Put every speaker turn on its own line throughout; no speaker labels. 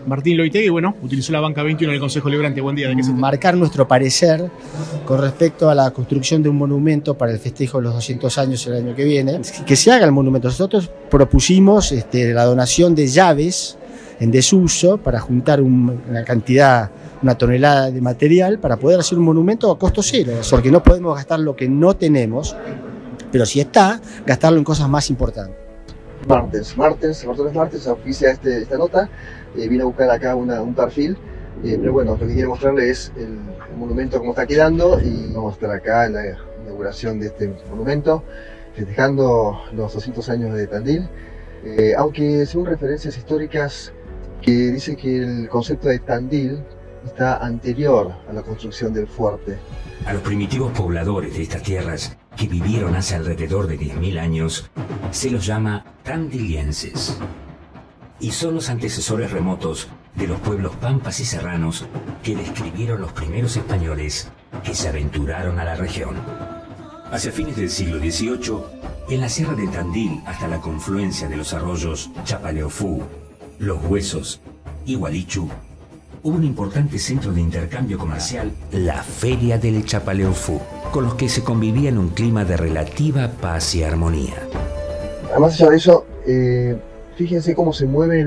Martín Loitegui, bueno, utilizó la banca 21 en el Consejo Deliberante. Buen día. ¿De qué se trata?
Marcar nuestro parecer con respecto a la construcción de un monumento para el festejo de los 200 años el año que viene. Que se haga el monumento. Nosotros propusimos la donación de llaves en desuso para juntar una cantidad, una tonelada de material para poder hacer un monumento a costo cero, porque no podemos gastar lo que no tenemos, pero si está, gastarlo en cosas más importantes.
Martes oficia esta nota, vine a buscar acá un perfil, pero bueno, lo que quiero mostrarles es el monumento cómo está quedando y vamos a estar acá en la inauguración de este monumento, festejando los 200 años de Tandil, aunque según referencias históricas que dice que el concepto de Tandil está anterior a la construcción del fuerte.
A los primitivos pobladores de estas tierras, que vivieron hace alrededor de 10.000 años, se los llama tandilienses. Y son los antecesores remotos de los pueblos pampas y serranos que describieron los primeros españoles que se aventuraron a la región. Hacia fines del siglo XVIII, en la sierra de Tandil hasta la confluencia de los arroyos Chapaleofú, Los Huesos y Gualichu, hubo un importante centro de intercambio comercial, la Feria del Chapaleofú, con los que se convivía en un clima de relativa paz y armonía.
Más allá de eso, fíjense cómo se mueven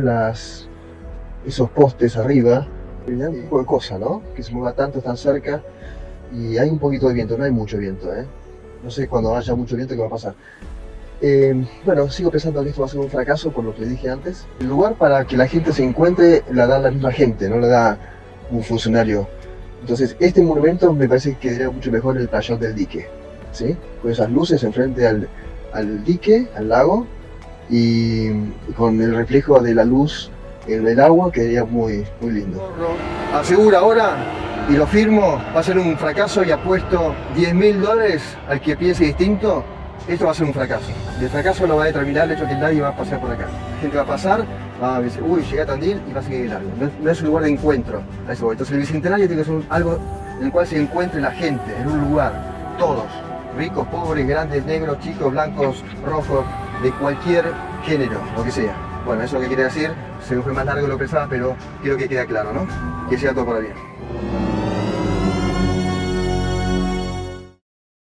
esos postes arriba, un tipo de cosa, ¿no? Que se mueva tanto, tan cerca, y hay un poquito de viento, no hay mucho viento, ¿eh? No sé cuando haya mucho viento qué va a pasar. Bueno, sigo pensando que esto va a ser un fracaso por lo que dije antes. El lugar para que la gente se encuentre la da la misma gente, no la da un funcionario. Entonces este monumento me parece que quedaría mucho mejor en el playón del dique, ¿sí? Con esas luces enfrente al dique, al lago, y con el reflejo de la luz en el agua quedaría muy lindo. Aseguro ahora, y lo firmo, va a ser un fracaso y apuesto $10.000 al que piense distinto. Esto va a ser un fracaso. El fracaso lo va a determinar el hecho que nadie va a pasear por acá. La gente va a pasar, va a decir, uy, llegué a Tandil y va a seguir largo. No es un lugar de encuentro a eso. Entonces el Bicentenario tiene que ser algo en el cual se encuentre la gente, en un lugar, todos, ricos, pobres, grandes, negros, chicos, blancos, rojos, de cualquier género, lo que sea. Bueno, eso es lo que quería decir, se me fue más largo de lo que pensaba, pero creo que queda claro, ¿no? Que sea todo para bien.